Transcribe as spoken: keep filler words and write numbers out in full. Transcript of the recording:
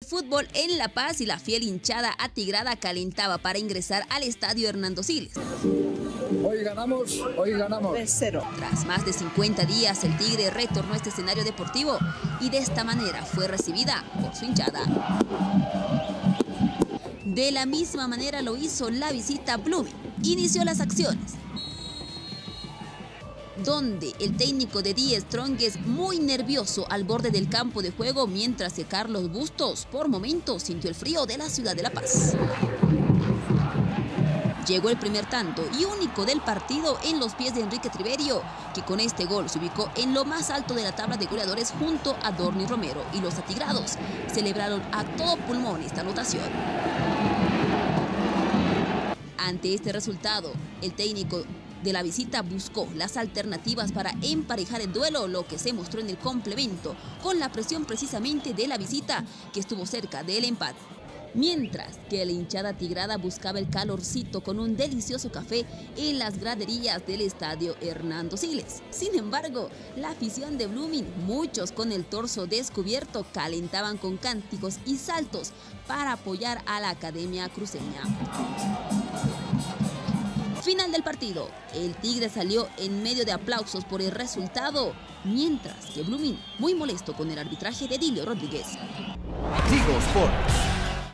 Fútbol en La Paz y la fiel hinchada atigrada calentaba para ingresar al estadio Hernando Siles. Hoy ganamos, hoy ganamos. tres cero. Tras más de cincuenta días, el Tigre retornó a este escenario deportivo y de esta manera fue recibida por su hinchada. De la misma manera lo hizo la visita a Blooming. Inició las acciones, donde el técnico de Die Strongest muy nervioso al borde del campo de juego, mientras que Carlos Bustos por momentos sintió el frío de la ciudad de La Paz. Llegó el primer tanto y único del partido en los pies de Enrique Triverio, que con este gol se ubicó en lo más alto de la tabla de goleadores junto a Dorni Romero, y los atigrados celebraron a todo pulmón esta anotación. Ante este resultado, el técnico de la visita buscó las alternativas para emparejar el duelo, lo que se mostró en el complemento, con la presión precisamente de la visita, que estuvo cerca del empate. Mientras que la hinchada tigrada buscaba el calorcito con un delicioso café en las graderías del estadio Hernando Siles. Sin embargo, la afición de Blooming, muchos con el torso descubierto, calentaban con cánticos y saltos para apoyar a la academia cruceña. Final del partido, el Tigre salió en medio de aplausos por el resultado, mientras que Blooming muy molesto con el arbitraje de Dilio Rodríguez. Tigo Sports.